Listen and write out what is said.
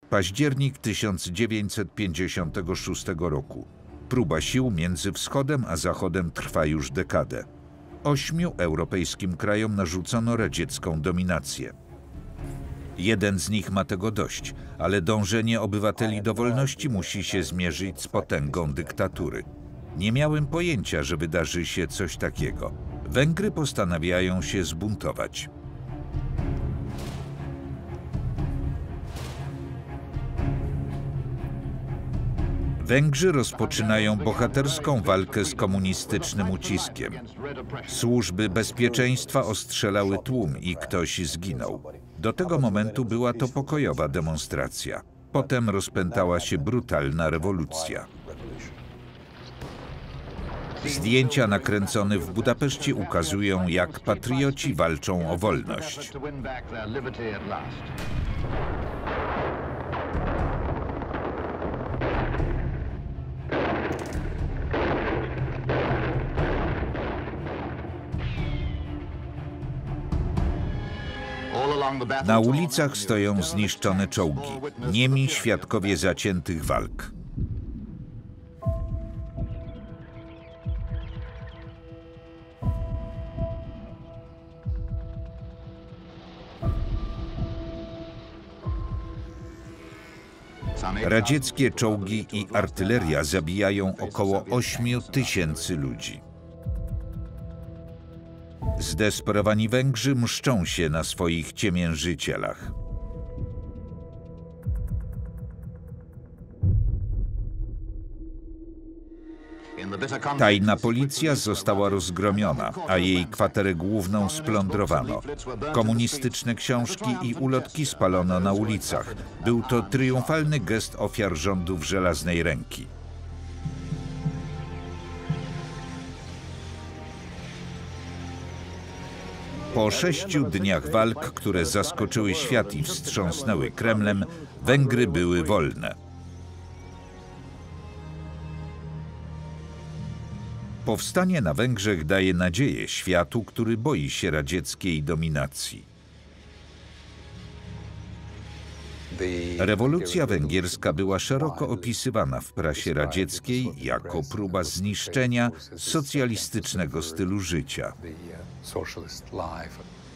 Październik 1956 roku. Próba sił między wschodem a zachodem trwa już dekadę. 8 europejskim krajom narzucono radziecką dominację. Jeden z nich ma tego dość, ale dążenie obywateli do wolności musi się zmierzyć z potęgą dyktatury. Nie miałem pojęcia, że wydarzy się coś takiego. Węgry postanawiają się zbuntować. Węgrzy rozpoczynają bohaterską walkę z komunistycznym uciskiem. Służby bezpieczeństwa ostrzelały tłum i ktoś zginął. Do tego momentu była to pokojowa demonstracja. Potem rozpętała się brutalna rewolucja. Zdjęcia nakręcone w Budapeszcie ukazują, jak patrioci walczą o wolność. Na ulicach stoją zniszczone czołgi, niemi świadkowie zaciętych walk. Radzieckie czołgi i artyleria zabijają około 8 tysięcy ludzi. Zdesperowani Węgrzy mszczą się na swoich ciemiężycielach. Tajna policja została rozgromiona, a jej kwaterę główną splądrowano. Komunistyczne książki i ulotki spalono na ulicach. Był to triumfalny gest ofiar rządów żelaznej ręki. Po 6 dniach walk, które zaskoczyły świat i wstrząsnęły Kremlem, Węgry były wolne. Powstanie na Węgrzech daje nadzieję światu, który boi się radzieckiej dominacji. Rewolucja węgierska była szeroko opisywana w prasie radzieckiej jako próba zniszczenia socjalistycznego stylu życia.